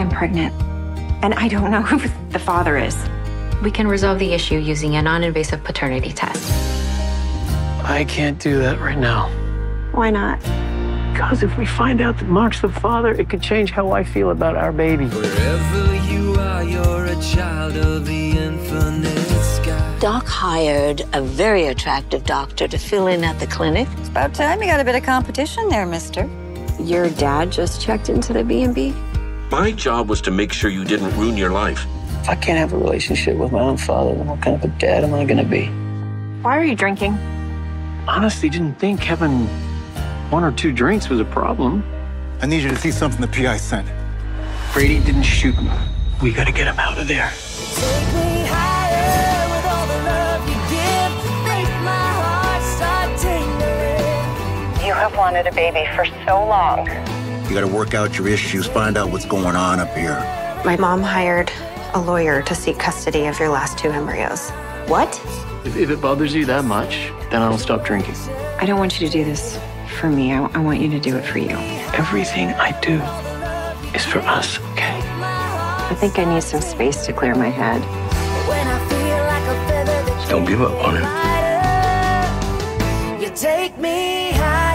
I'm pregnant, and I don't know who the father is. We can resolve the issue using a non-invasive paternity test. I can't do that right now. Why not? Because if we find out that Mark's the father, it could change how I feel about our baby. Wherever you are, you're a child of the infinite sky. Doc hired a very attractive doctor to fill in at the clinic. It's about time you got a bit of competition there, mister. Your dad just checked into the B&B? My job was to make sure you didn't ruin your life. If I can't have a relationship with my own father, then what kind of a dad am I going to be? Why are you drinking? Honestly, didn't think having 1 or 2 drinks was a problem. I need you to see something the PI sent. Brady didn't shoot him. We got to get him out of there. Take me higher with all the love you give. Make my heart start tingling. You have wanted a baby for so long. You got to work out your issues, find out what's going on up here. My mom hired a lawyer to seek custody of your last 2 embryos. What? If it bothers you that much, then I'll stop drinking. I don't want you to do this for me. I want you to do it for you. Everything I do is for us, okay? I think I need some space to clear my head. When I feel like a feather that Don't give up on him. you take me higher.